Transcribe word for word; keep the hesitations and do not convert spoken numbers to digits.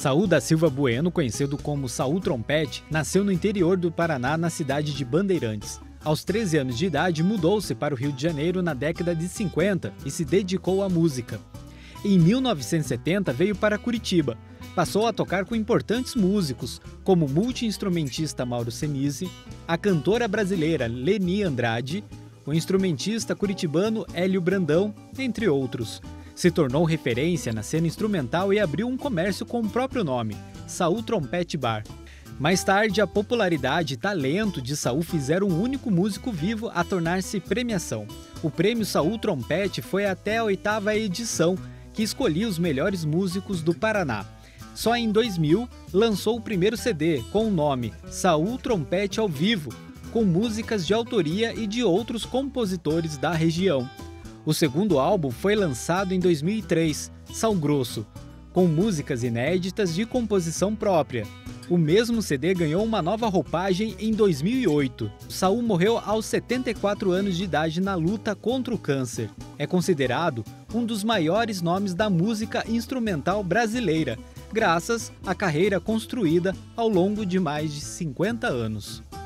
Saul da Silva Bueno, conhecido como Saul Trompete, nasceu no interior do Paraná, na cidade de Bandeirantes. Aos treze anos de idade, mudou-se para o Rio de Janeiro na década de cinquenta e se dedicou à música. Em mil novecentos e setenta, veio para Curitiba. Passou a tocar com importantes músicos, como o multi-instrumentista Mauro Senise, a cantora brasileira Leni Andrade, o instrumentista curitibano Hélio Brandão, entre outros. Se tornou referência na cena instrumental e abriu um comércio com o próprio nome, Saul Trompete Bar. Mais tarde, a popularidade e talento de Saul fizeram um único músico vivo a tornar-se premiação. O prêmio Saul Trompete foi até a oitava edição, que escolhia os melhores músicos do Paraná. Só em dois mil, lançou o primeiro C D com o nome Saul Trompete ao Vivo, com músicas de autoria e de outros compositores da região. O segundo álbum foi lançado em dois mil e três, Sal Grosso, com músicas inéditas de composição própria. O mesmo C D ganhou uma nova roupagem em dois mil e oito. Saul morreu aos setenta e quatro anos de idade na luta contra o câncer. É considerado um dos maiores nomes da música instrumental brasileira, graças à carreira construída ao longo de mais de cinquenta anos.